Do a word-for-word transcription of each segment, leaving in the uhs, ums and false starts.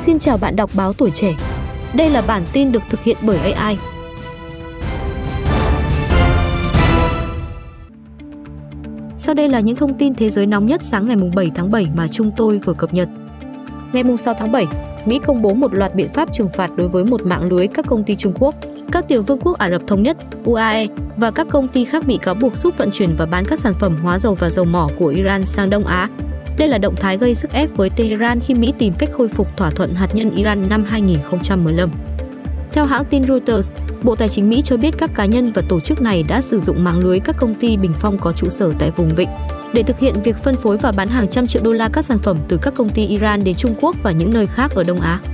Xin chào bạn đọc báo Tuổi Trẻ. Đây là bản tin được thực hiện bởi a i. Sau đây là những thông tin thế giới nóng nhất sáng ngày bảy tháng bảy mà chúng tôi vừa cập nhật. Ngày sáu tháng bảy, Mỹ công bố một loạt biện pháp trừng phạt đối với một mạng lưới các công ty Trung Quốc, các tiểu vương quốc Ả Rập Thống Nhất, u a e và các công ty khác bị cáo buộc giúp vận chuyển và bán các sản phẩm hóa dầu và dầu mỏ của Iran sang Đông Á. Đây là động thái gây sức ép với Tehran khi Mỹ tìm cách khôi phục thỏa thuận hạt nhân Iran năm hai nghìn không trăm mười lăm. Theo hãng tin Reuters, Bộ Tài chính Mỹ cho biết các cá nhân và tổ chức này đã sử dụng mạng lưới các công ty bình phong có trụ sở tại vùng vịnh để thực hiện việc phân phối và bán hàng trăm triệu đô la các sản phẩm từ các công ty Iran đến Trung Quốc và những nơi khác ở Đông Á.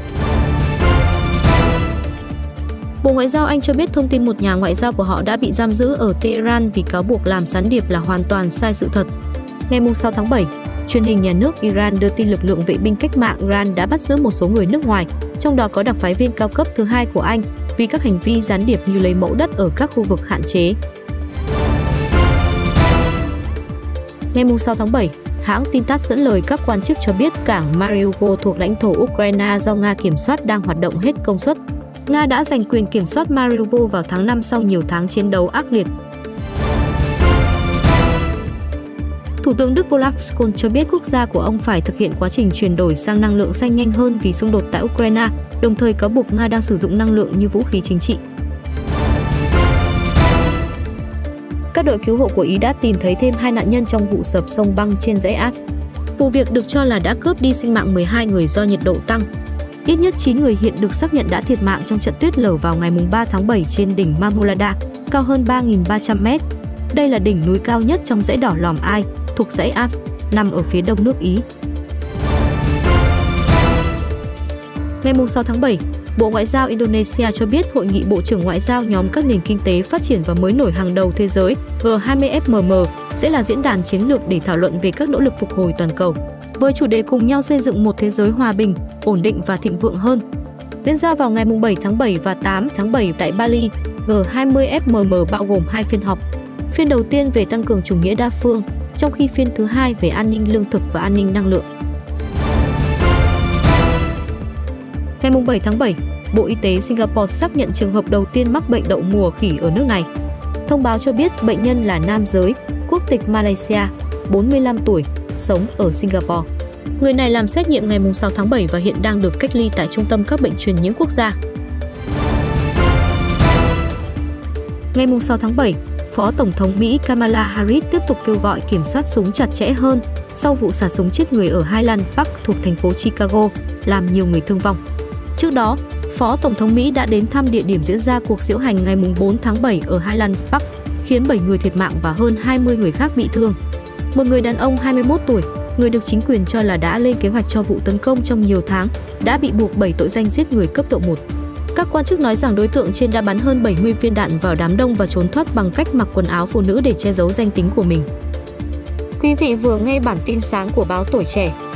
Bộ Ngoại giao Anh cho biết thông tin một nhà ngoại giao của họ đã bị giam giữ ở Tehran vì cáo buộc làm gián điệp là hoàn toàn sai sự thật. Ngày sáu tháng bảy, truyền hình nhà nước Iran đưa tin lực lượng vệ binh cách mạng Iran đã bắt giữ một số người nước ngoài, trong đó có đặc phái viên cao cấp thứ hai của Anh, vì các hành vi gián điệp như lấy mẫu đất ở các khu vực hạn chế. Ngày sáu tháng bảy, hãng tin tát dẫn lời các quan chức cho biết cảng Mariupol thuộc lãnh thổ Ukraine do Nga kiểm soát đang hoạt động hết công suất. Nga đã giành quyền kiểm soát Mariupol vào tháng năm sau nhiều tháng chiến đấu ác liệt. Thủ tướng Đức Olaf Scholz cho biết quốc gia của ông phải thực hiện quá trình chuyển đổi sang năng lượng xanh nhanh hơn vì xung đột tại Ukraine, đồng thời cáo buộc Nga đang sử dụng năng lượng như vũ khí chính trị. Các đội cứu hộ của Ý đã tìm thấy thêm hai nạn nhân trong vụ sập sông băng trên dãy Alps. Vụ việc được cho là đã cướp đi sinh mạng mười hai người do nhiệt độ tăng. Ít nhất chín người hiện được xác nhận đã thiệt mạng trong trận tuyết lở vào ngày ba tháng bảy trên đỉnh Marmolada, cao hơn ba nghìn ba trăm mét. Đây là đỉnh núi cao nhất trong dãy đỏ Lòm Ai, thuộc dãy Alps, nằm ở phía đông nước Ý. Ngày sáu tháng bảy, Bộ Ngoại giao Indonesia cho biết Hội nghị Bộ trưởng Ngoại giao nhóm các nền kinh tế phát triển và mới nổi hàng đầu thế giới G hai mươi F M M sẽ là diễn đàn chiến lược để thảo luận về các nỗ lực phục hồi toàn cầu, với chủ đề cùng nhau xây dựng một thế giới hòa bình, ổn định và thịnh vượng hơn. Diễn ra vào ngày bảy tháng bảy và tám tháng bảy tại Bali, G hai mươi F M M bao gồm hai phiên họp. Phiên đầu tiên về tăng cường chủ nghĩa đa phương, trong khi phiên thứ hai về an ninh lương thực và an ninh năng lượng. Ngày bảy tháng bảy, Bộ Y tế Singapore xác nhận trường hợp đầu tiên mắc bệnh đậu mùa khỉ ở nước này. Thông báo cho biết bệnh nhân là nam giới, quốc tịch Malaysia, bốn mươi lăm tuổi, sống ở Singapore. Người này làm xét nghiệm ngày sáu tháng bảy và hiện đang được cách ly tại Trung tâm các bệnh truyền nhiễm quốc gia. Ngày sáu tháng bảy, Phó Tổng thống Mỹ Kamala Harris tiếp tục kêu gọi kiểm soát súng chặt chẽ hơn sau vụ xả súng chết người ở Highland Park thuộc thành phố Chicago, làm nhiều người thương vong. Trước đó, Phó Tổng thống Mỹ đã đến thăm địa điểm diễn ra cuộc diễu hành ngày bốn tháng bảy ở Highland Park, khiến bảy người thiệt mạng và hơn hai mươi người khác bị thương. Một người đàn ông hai mươi mốt tuổi, người được chính quyền cho là đã lên kế hoạch cho vụ tấn công trong nhiều tháng, đã bị buộc bảy tội danh giết người cấp độ một. Các quan chức nói rằng đối tượng trên đã bắn hơn bảy mươi viên đạn vào đám đông và trốn thoát bằng cách mặc quần áo phụ nữ để che giấu danh tính của mình. Quý vị vừa nghe bản tin sáng của báo Tuổi Trẻ.